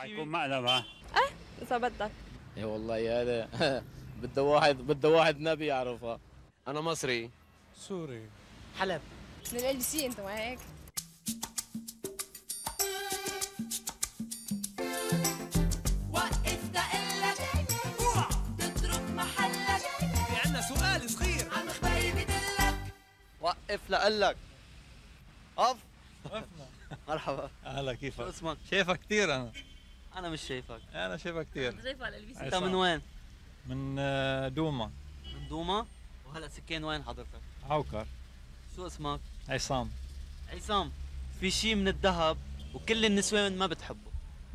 حيكون مقلب. إذا بدك. اي والله يا هذا بده واحد نبي يعرفها. انا مصري. سوري. حلب. من ال سي أنت ما هيك؟ وقف دقلك اوعى تترك محلك، في عنا سؤال صغير عم خبايب بدلك. وقف لقلك. قف. وقفنا. مرحبا. هلا كيفك؟ شو اسمك؟ شايفك كثير انا. انا مش شايفك. انا شايفك كثير. شايفة على ال سي. انت من وين؟ من دوما. من دوما؟ وهلا سكان وين حضرتك؟ عوكر. شو اسمك؟ عصام. عصام، في شيء من الذهب وكل النسوان ما بتحبه.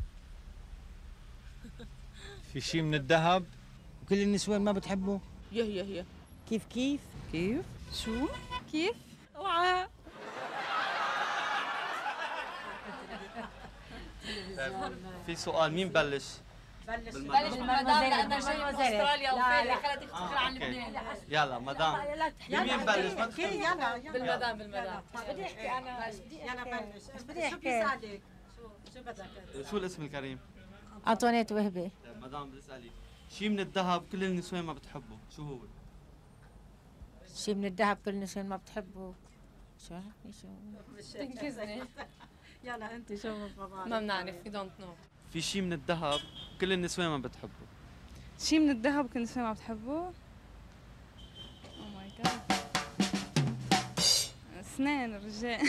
في شيء من الذهب وكل النسوان ما بتحبه. يا كيف كيف؟ كيف؟ شو؟ كيف؟ اوعى. في سؤال، مين بلش؟ بلش بالمدام لأنها جاي من أستراليا وفيلي خلتك تحكي عن أوكي. لبنان. يلا مدام. مين بلش؟ ما تخافي. بالمدام. بدي احكي انا. يلا بلش. بدي احكي. شو بيساعدك؟ شو بدك؟ شو الاسم الكريم؟ أنطوانيت وهبي. طيب مدام بتسألي، شيء من الذهب كل النسوان ما بتحبه، شو هو؟ شي من الذهب كل النسوان ما بتحبه. شو تنكزني. يلا انت شو ما بنعرف. we don't know. في شيء من الذهب كل النسوان ما بتحبه. شي من الذهب كل النسوان ما بتحبه. او ماي جاد. اسنان الرجال.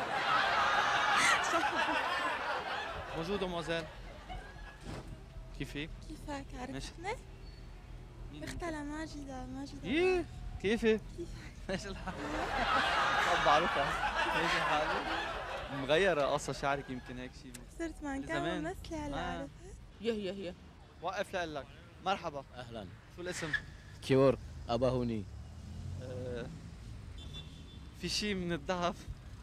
موجود موزيل. كيفك؟ كيفك عرفتني؟ مختلة ماجدة. ايه كيفك؟ ماشي الحال. طب بعرفها. ماشي حالك؟ مغيرة قصة شعرك يمكن هيك شيء. صرت كان ممثلة هلا عرفت؟ يا وقف لقلك. مرحبا. اهلا. شو الاسم؟ كيور اباهوني. في شيء من الذهب.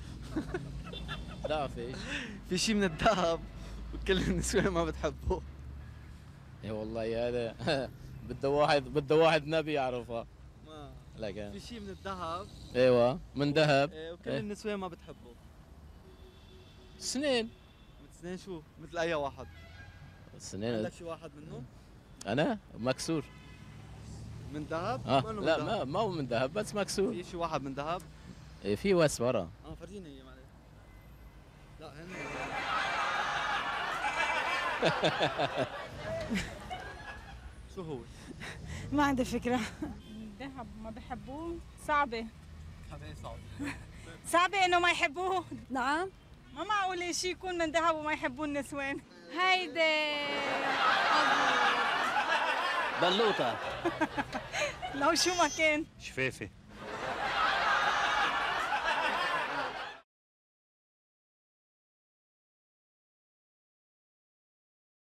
لا فيش. في شيء من الذهب وكل النسوان ما بتحبه. اي والله يا هذا بده واحد نبي يعرفها. ما لكن في شيء من الذهب. ايوه من ذهب. وكل النسوان ما بتحبه. سنين. مثل سنين شو؟ مثل اي واحد؟ سنين. عندك شي واحد منه؟ انا مكسور. من ذهب؟ لا ما هو من ذهب بس مكسور. في شي واحد من ذهب؟ ايه في بس ورا. فرجيني اياه معلش. لا هن. شو هو؟ ما عندي فكرة. الذهب ما بحبوه. صعبة. صعبة انه ما يحبوه. نعم. ما معقول شيء يكون من ذهب وما يحبوه النسوان. هيدي بلوطة. لو شو ما كان. شفافة.